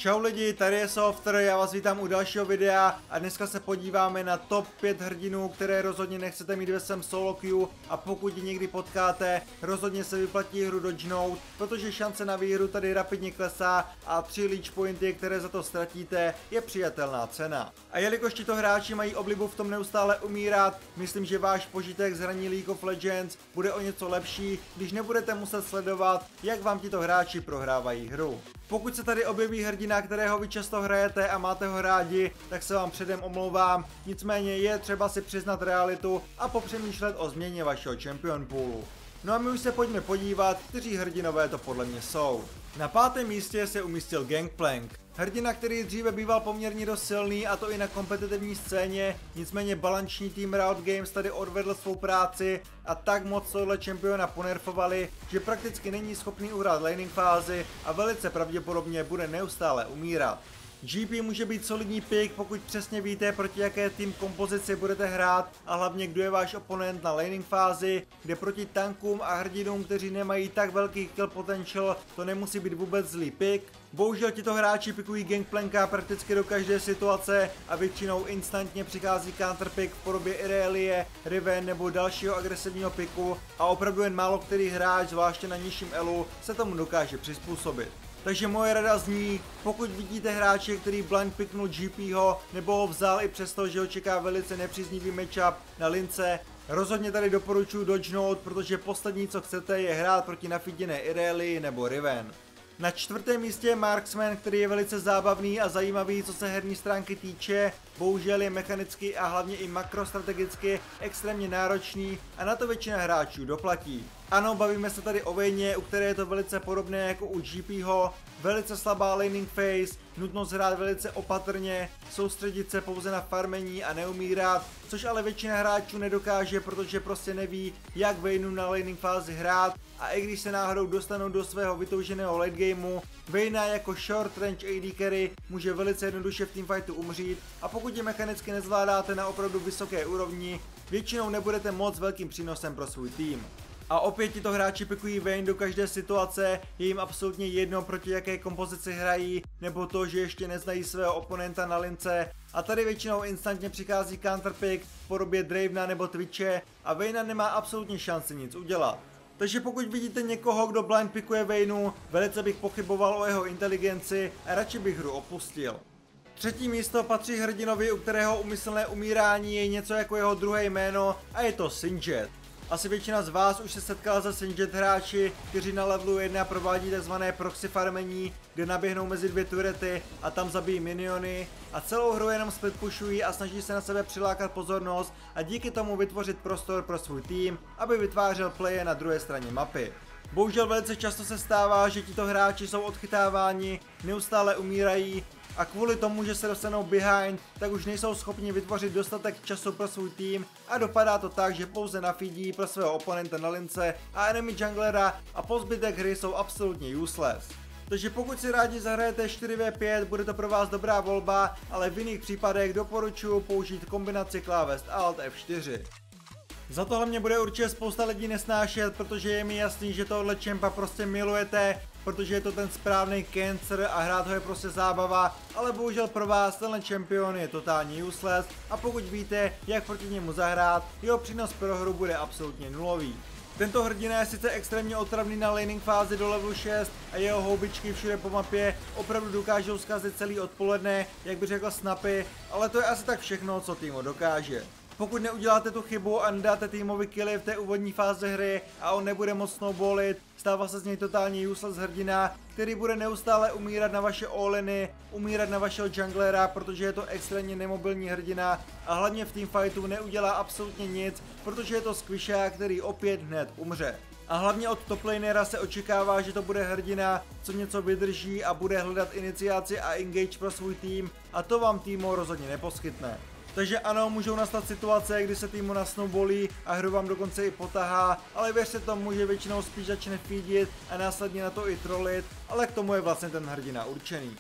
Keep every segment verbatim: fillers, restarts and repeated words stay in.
Čau lidi, tady je Softer, já vás vítám u dalšího videa a dneska se podíváme na top pět hrdinů, které rozhodně nechcete mít ve svém solo queue a pokud ji někdy potkáte, rozhodně se vyplatí hru dodgenout, protože šance na výhru tady rapidně klesá a tři leech pointy, které za to ztratíte, je přijatelná cena. A jelikož tito hráči mají oblibu v tom neustále umírat, myslím, že váš požitek z hraní League of Legends bude o něco lepší, když nebudete muset sledovat, jak vám tito hráči prohrávají hru. Pokud se tady objeví hrdina, kterého vy často hrajete a máte ho rádi, tak se vám předem omlouvám, nicméně je třeba si přiznat realitu a popřemýšlet o změně vašeho champion poolu. No a my už se pojďme podívat, kteří hrdinové to podle mě jsou. Na pátém místě se umístil Gangplank. Hrdina, který dříve býval poměrně dost silný, a to i na kompetitivní scéně, nicméně balanční tým Riot Games tady odvedl svou práci a tak moc tohle čempiona ponerfovali, že prakticky není schopný uhrát laning fázi a velice pravděpodobně bude neustále umírat. G P může být solidní pick, pokud přesně víte, proti jaké tým kompozici budete hrát a hlavně kdo je váš oponent na laning fázi, kde proti tankům a hrdinům, kteří nemají tak velký kill potential, to nemusí být vůbec zlý pick. Bohužel tito hráči pikují Gangplanka prakticky do každé situace a většinou instantně přichází counterpick v podobě Irelie, Riven nebo dalšího agresivního piku a opravdu jen málo který hráč, zvláště na nižším elu, se tomu dokáže přizpůsobit. Takže moje rada zní, pokud vidíte hráče, který blind picknul G P ho nebo ho vzal i přesto, že ho čeká velice nepříznivý matchup na lince, rozhodně tady doporučuji dodgenout, protože poslední co chcete je hrát proti nafíděné Irelii nebo Riven. Na čtvrtém místě je Marksman, který je velice zábavný a zajímavý, co se herní stránky týče, bohužel je mechanicky a hlavně i makrostrategicky extrémně náročný a na to většina hráčů doplatí. Ano, bavíme se tady o Vayne, u které je to velice podobné jako u G P ho, velice slabá laning phase, nutnost hrát velice opatrně, soustředit se pouze na farmení a neumírat, což ale většina hráčů nedokáže, protože prostě neví, jak Vayne na laning fázi hrát a i když se náhodou dostanou do svého vytouženého late gameu, Vayne jako short range A D carry může velice jednoduše v teamfightu umřít a pokud je mechanicky nezvládáte na opravdu vysoké úrovni, většinou nebudete moc velkým přínosem pro svůj tým. A opět tito hráči pikují Vayne do každé situace, je jim absolutně jedno proti jaké kompozici hrají, nebo to, že ještě neznají svého oponenta na lince. A tady většinou instantně přichází counterpick v podobě Dravena nebo Twitche a Vayne nemá absolutně šanci nic udělat. Takže pokud vidíte někoho, kdo blind pikuje Vayne, velice bych pochyboval o jeho inteligenci a radši bych hru opustil. Třetí místo patří hrdinovi, u kterého úmyslné umírání je něco jako jeho druhé jméno a je to Singed. Asi většina z vás už se setkala se Singed hráči, kteří na levelu jedna provádí tzv. Proxy farmení, kde naběhnou mezi dvě turety a tam zabijí miniony a celou hru jenom split pushují a snaží se na sebe přilákat pozornost a díky tomu vytvořit prostor pro svůj tým, aby vytvářel playe na druhé straně mapy. Bohužel velice často se stává, že tito hráči jsou odchytáváni, neustále umírají a kvůli tomu, že se dostanou behind, tak už nejsou schopni vytvořit dostatek času pro svůj tým a dopadá to tak, že pouze nafídí pro svého oponenta na lince a enemy junglera a po zbytek hry jsou absolutně useless. Takže pokud si rádi zahrajete čtyři vé pět, bude to pro vás dobrá volba, ale v jiných případech doporučuji použít kombinaci klávest Alt F čtyři. Za tohle mě bude určitě spousta lidí nesnášet, protože je mi jasný, že tohle čempa prostě milujete, protože je to ten správný cancer a hrát ho je prostě zábava, ale bohužel pro vás tenhle čempion je totálně useless a pokud víte, jak proti němu zahrát, jeho přínos pro hru bude absolutně nulový. Tento hrdina je sice extrémně otravný na laning fázi do levelu šest a jeho houbičky všude po mapě opravdu dokážou zkazit celý odpoledne, jak by řekl Snapy, ale to je asi tak všechno, co Teemo dokáže. Pokud neuděláte tu chybu a nedáte týmovi killy v té úvodní fázi hry a on nebude moc snowballit, stává se z něj totálně useless hrdina, který bude neustále umírat na vaše all-iny, umírat na vašeho junglera, protože je to extrémně nemobilní hrdina a hlavně v teamfightu neudělá absolutně nic, protože je to squishák, který opět hned umře. A hlavně od toplanera se očekává, že to bude hrdina, co něco vydrží a bude hledat iniciaci a engage pro svůj tým a to vám Teemo rozhodně neposkytne. Takže ano, můžou nastat situace, kdy se Teemo nasnowballí a hru vám dokonce i potahá, ale věřte tomu, že většinou spíš začne feedit a následně na to i trollit, ale k tomu je vlastně ten hrdina určený.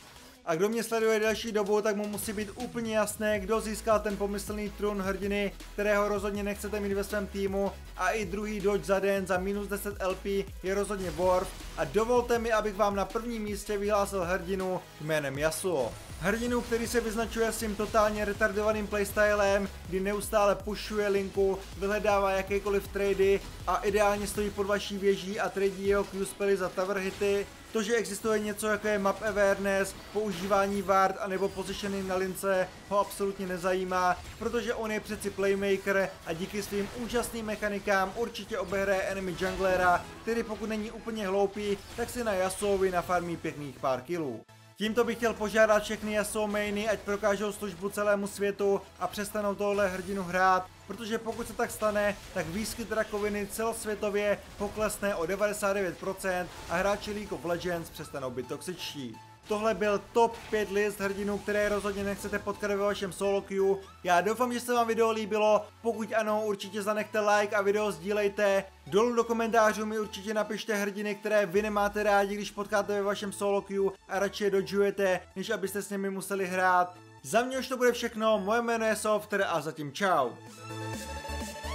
A kdo mě sleduje delší dobu, tak mu musí být úplně jasné, kdo získal ten pomyslný trůn hrdiny, kterého rozhodně nechcete mít ve svém týmu. A i druhý dodge za den za minus deset L P je rozhodně Worf. A dovolte mi, abych vám na prvním místě vyhlásil hrdinu jménem Yasuo. Hrdinu, který se vyznačuje svým totálně retardovaným playstylem, kdy neustále pushuje linku, vyhledává jakékoliv trady a ideálně stojí pod vaší věží a tradí jeho Q spely za tower hity. To, že existuje něco jako je map awareness, používání ward a nebo positioning na lince ho absolutně nezajímá, protože on je přeci playmaker a díky svým úžasným mechanikám určitě obehraje enemy junglera, který pokud není úplně hloupý, tak si na Yasuovi nafarmí pěkných pár killů. Tímto bych chtěl požádat všechny Yasuo mainy, ať prokážou službu celému světu a přestanou tohle hrdinu hrát, protože pokud se tak stane, tak výskyt rakoviny celosvětově poklesne o devadesát devět procent a hráči League of Legends přestanou být toxičtí. Tohle byl top pět list hrdinů, které rozhodně nechcete potkat ve vašem solo queue. Já doufám, že se vám video líbilo, pokud ano, určitě zanechte like a video sdílejte. Dolů do komentářů mi určitě napište hrdiny, které vy nemáte rádi, když potkáte ve vašem solo queue a radši je dodžujete, než abyste s nimi museli hrát. Za mě už to bude všechno, moje jméno je Softr a zatím čau.